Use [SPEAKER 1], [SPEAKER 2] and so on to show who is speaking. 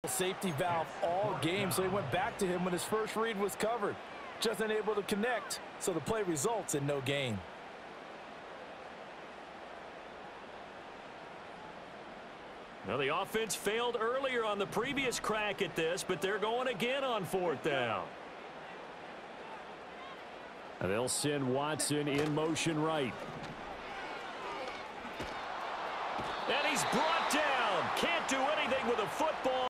[SPEAKER 1] Safety valve all game, so he went back to him when his first read was covered. Just unable to connect, so the play results in no gain.
[SPEAKER 2] Well, the offense failed earlier on the previous crack at this, but they're going again on 4th down. And they'll send Watson in motion right. And he's brought down. Can't do anything with a football.